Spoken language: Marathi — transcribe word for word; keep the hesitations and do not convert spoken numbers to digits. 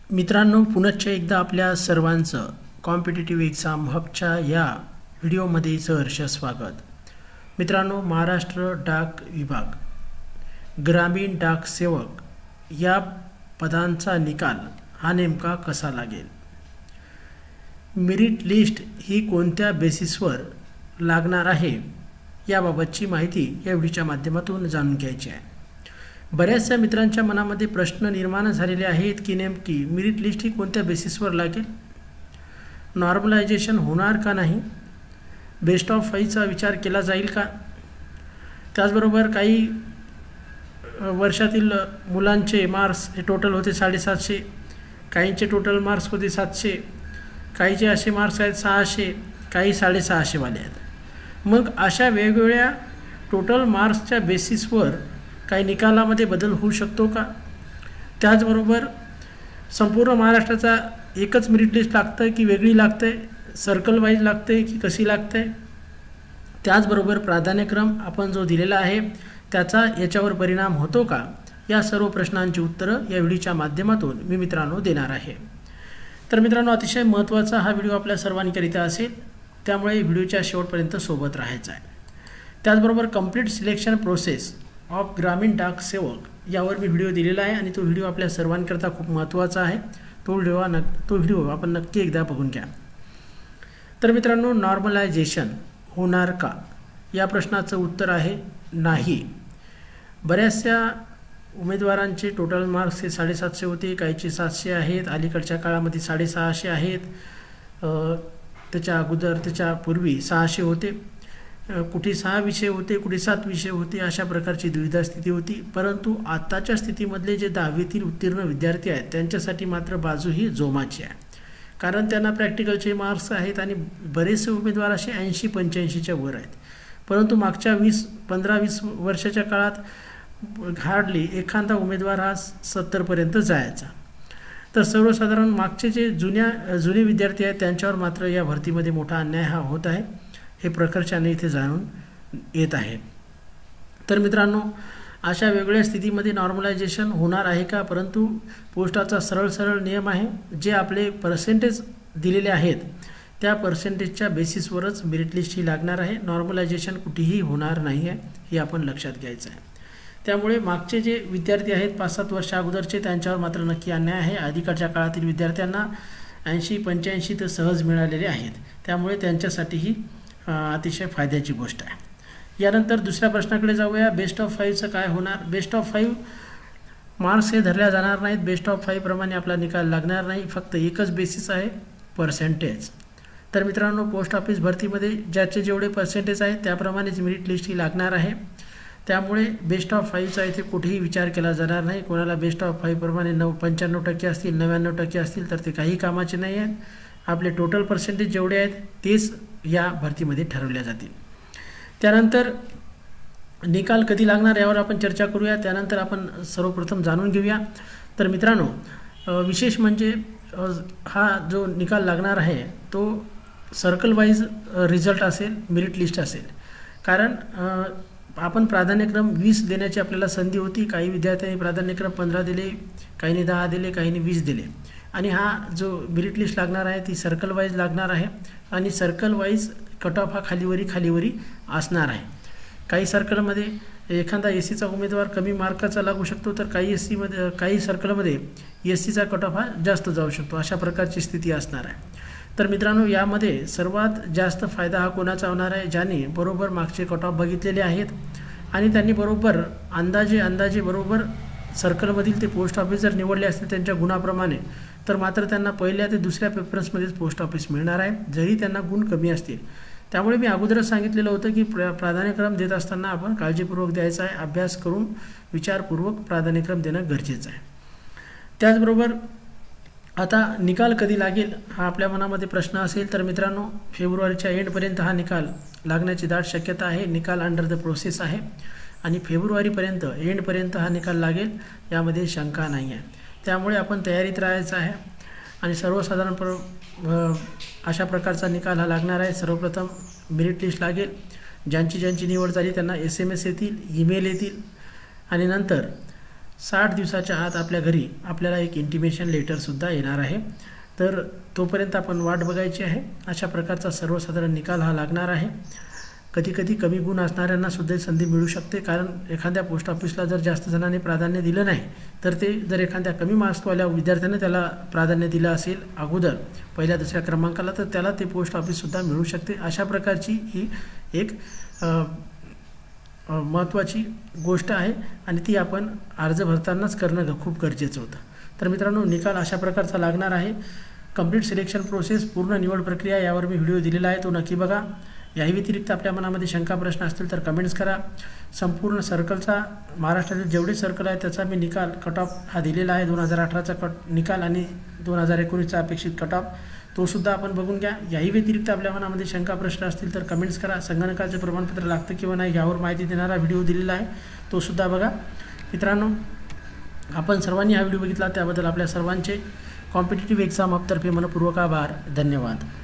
मित्रांनो, पुनश्च एकदा आपल्या सर्वांचं कॉम्पिटिटिव्ह एक्झाम हबच्या या व्हिडिओमध्ये सहर्ष स्वागत। मित्रांनो, महाराष्ट्र डाक विभाग ग्रामीण डाक सेवक या पदांचा निकाल हा नेमका कसा लागेल, मेरिट लिस्ट ही कोणत्या बेसिसवर लागणार आहे याबाबतची माहिती या व्हिडिओच्या माध्यमातून जाणून घ्यायची आहे। बऱ्याचशा मित्रांच्या मनामध्ये प्रश्न निर्माण झालेले आहेत की नेमकी मेरिट लिस्ट ही कोणत्या बेसिसवर लागेल, नॉर्मलायझेशन होणार का नाही, बेस्ट ऑफ फाईव्हचा विचार केला जाईल का, त्याचबरोबर काही वर्षातील मुलांचे मार्क्स हे टोटल होते साडेसातशे, काहींचे टोटल मार्क्स होते सातशे, काहीचे असे मार्क्स आहेत सहाशे, काही साडेसहाशेवाले आहेत। मग अशा वेगवेगळ्या टोटल मार्क्सच्या बेसिसवर काही निकालामध्ये बदल होऊ शकतो का, त्याचबरोबर संपूर्ण महाराष्ट्राचा एकच मेरिट लिस्ट लागतं की वेगळी लागते, सर्कल वाईज लागते की कशी लागते, त्याचबरोबर प्राधान्यक्रम आपण जो दिलेला आहे त्याचा याच्यावर परिणाम होतो का, या सर्व प्रश्नांची उत्तरं या व्हिडिओच्या माध्यमातून मी मित्रांनो देणार आहे। तर मित्रांनो, अतिशय महत्त्वाचा हा व्हिडिओ आपल्या सर्वांकरिता असेल, त्यामुळे व्हिडिओच्या शेवटपर्यंत सोबत राहायचं आहे। त्याचबरोबर कंप्लीट सिलेक्शन प्रोसेस ऑफ ग्रामीण डाक सेवक यावर मी व्हिडिओ दिलेला आहे आणि तो व्हिडिओ आपल्या सर्वांकरता खूप महत्त्वाचा आहे। तो व्हिडिओ न तो व्हिडिओ आपण नक्की एकदा बघून घ्या। तर मित्रांनो, नॉर्मलायझेशन होणार का या प्रश्नाचं उत्तर आहे नाही। बऱ्याचशा उमेदवारांचे टोटल मार्क्स हे साडेसातशे होते, काहीचे सातशे आहेत, अलीकडच्या काळामध्ये साडेसहाशे आहेत, त्याच्या अगोदर त्याच्या पूर्वी सहाशे होते, कुठे सहा विषय होते, कुठे सात विषय होते, अशा प्रकारची द्विधा स्थिती होती। परंतु आताच्या स्थितीमधले जे दहावीतील उत्तीर्ण विद्यार्थी आहेत त्यांच्यासाठी मात्र बाजू ही जोमाची आहे, कारण त्यांना प्रॅक्टिकलचे मार्क्स आहेत आणि बरेचसे उमेदवार असे ऐंशी पंच्याऐंशीच्या वर आहेत। परंतु मागच्या वीस पंधरा वीस वर्षाच्या काळात हार्डली एखादा उमेदवार हा सत्तरपर्यंत जायचा। तर सर्वसाधारण मागचे जे जुन्या जुने विद्यार्थी आहेत त्यांच्यावर मात्र या भरतीमध्ये मोठा अन्याय हा होत आहे, हे प्रकर्षाने इथे जाणून येत आहे। तर मित्रांनो, अशा वेगळ्या स्थितीमध्ये नॉर्मलायझेशन होणार आहे का, परंतु पोस्टाचा सरळ सरळ नियम आहे, जे आपले पर्सेंटेज दिलेले आहेत त्या पर्सेंटेजच्या बेसिसवरच मेरिट लिस्ट ही लागणार आहे, नॉर्मलायझेशन कुठेही होणार नाही आहे, हे आपण लक्षात घ्यायचं आहे। त्यामुळे मागचे जे विद्यार्थी आहेत पाच सात वर्षा अगोदरचे त्यांच्यावर मात्र नक्की अन्याय आहे। अलीकडच्या काळातील विद्यार्थ्यांना ऐंशी पंच्याऐंशी तर सहज मिळालेले आहेत, त्यामुळे त्यांच्यासाठीही अतिशय फायद्याची गोष्ट आहे। यानंतर दुसऱ्या प्रश्नाकडे जाऊया, बेस्ट ऑफ फाईव्हचं काय होणार। बेस्ट ऑफ फाईव्ह मार्क्स हे धरल्या जाणार नाहीत, बेस्ट ऑफ फाईव्ह प्रमाणे आपला निकाल लागणार नाही, फक्त एकच बेसिस आहे, पर्सेंटेज। तर मित्रांनो, पोस्ट ऑफिस भरतीमध्ये ज्याचे जेवढे पर्सेंटेज आहेत त्याप्रमाणेच मेरिट लिस्ट ही लागणार आहे, त्यामुळे बेस्ट ऑफ फाईव्हचा इथे कुठेही विचार केला जाणार नाही। कोणाला बेस्ट ऑफ फाईव्ह प्रमाणे नऊ पंच्याण्णव टक्के असतील, नव्याण्णव टक्के असतील तर ते काही कामाचे नाही आहेत। आपले टोटल पर्सेंटेज जेवढे आहेत तेच या भरतीमध्ये ठरवल्या जातील। त्यानंतर निकाल कधी लागणार यावर आपण चर्चा करूया, त्यानंतर आपण सर्वप्रथम जाणून घेऊया। तर मित्रांनो, विशेष म्हणजे हा जो निकाल लागणार आहे तो सर्कल वाईज रिझल्ट असेल, मेरिट लिस्ट असेल, कारण आपण प्राधान्यक्रम वीस देण्याची आपल्याला संधी होती। काही विद्यार्थ्यांनी प्राधान्यक्रम पंधरा दिले, काहींनी दहा दिले, काहींनी वीस दिले, आणि हा जो मेरिट लिस्ट लागणार आहे ती सर्कल वाईज लागणार आहे आणि सर्कल वाईज कट ऑफ हा खालीवरी खालीवरी असणार आहे। काही सर्कलमध्ये एखादा एस सीचा उमेदवार कमी मार्काचा लागू शकतो, तर काही एस सीमध्ये काही सर्कलमध्ये एस सीचा कट ऑफ हा जास्त जाऊ शकतो, अशा प्रकारची स्थिती असणार आहे। तर मित्रांनो, यामध्ये सर्वात जास्त फायदा हा कोणाचा होणार आहे, ज्याने बरोबर मागचे कट ऑफ बघितलेले आहेत आणि त्यांनी बरोबर अंदाजे अंदाजे बरोबर सर्कलमधील ते पोस्ट ऑफिस जर निवडले असतील त्यांच्या गुणाप्रमाणे, तर मात्र त्यांना पहिल्या ते दुसऱ्या प्रेफरन्समध्येच पोस्ट ऑफिस मिळणार आहे, जरी त्यांना गुण कमी असतील। त्यामुळे मी अगोदरच सांगितलेलं होतं की प्र प्राधान्यक्रम देत असताना आपण काळजीपूर्वक द्यायचा आहे, अभ्यास करून विचारपूर्वक प्राधान्यक्रम देणं गरजेचं आहे। त्याचबरोबर आता निकाल कधी लागेल हा आपल्या मनामध्ये प्रश्न असेल, तर मित्रांनो, फेब्रुवारीच्या एंडपर्यंत हा निकाल लागण्याची दाट शक्यता आहे। निकाल अंडर द प्रोसेस आहे आणि फेब्रुवारीपर्यंत एंडपर्यंत हा निकाल लागेल यामध्ये शंका नाही आहे। त्यामुळे आपण तयारीत राहायचं आहे आणि सर्वसाधारण प्र अशा प्रकारचा निकाल हा लागणार आहे। सर्वप्रथम मेरिट लिस्ट लागेल, ज्यांची ज्यांची निवड झाली त्यांना एस एम एस येतील, ईमेल येतील आणि नंतर साठ दिवसाच्या आत आपल्या घरी आपल्याला एक इंटिमेशन लेटरसुद्धा येणार आहे. तर तोपर्यंत आपण वाट बघायची आहे. अशा प्रकारचा सर्वसाधारण निकाल हा लागणार आहे. कधी कधी कमी गुण असणाऱ्यांना सुद्धा संधी मिळू शकते, कारण एखाद्या पोस्ट ऑफिसला जर जास्त जणांनी प्राधान्य दिलं नाही तर ते जर एखाद्या कमी मार्क्सवाल्या विद्यार्थ्याने त्याला प्राधान्य दिलं असेल अगोदर पहिल्या दुसऱ्या क्रमांकाला, तर त्याला ते पोस्ट ऑफिससुद्धा मिळू शकते. अशा प्रकारची ही एक महत्त्वाची गोष्ट आहे आणि ती आपण अर्ज भरतानाच करणं खूप गरजेचं होतं. तर मित्रांनो, निकाल अशा प्रकारचा लागणार आहे. कंप्लीट सिलेक्शन प्रोसेस, पूर्ण निवड प्रक्रिया यावर मी व्हिडिओ दिलेला आहे, तो नक्की बघा. याही व्यतिरिक्त आपल्या मनामध्ये शंका प्रश्न असतील तर कमेंट्स करा. संपूर्ण सर्कलचा, महाराष्ट्रातील जेवढे सर्कल आहे त्याचा मी निकाल कट ऑफ हा दिलेला आहे. दोन हजार अठराचा कट निकाल आणि दोन हजार एकोणीसचा अपेक्षित कट ऑफ तोसुद्धा आपण बघून घ्या. याही व्यतिरिक्त आपल्या मनामध्ये शंका प्रश्न असतील तर कमेंट्स करा. संगणकाचे प्रमाणपत्र लागतं किंवा नाही यावर माहिती देणारा व्हिडिओ दिलेला आहे, तोसुद्धा बघा. मित्रांनो, आपण सर्वांनी हा व्हिडिओ बघितला त्याबद्दल आपल्या सर्वांचे कॉम्पिटिटिव्ह एक्झाम हबतर्फे मनपूर्वक आभार. धन्यवाद.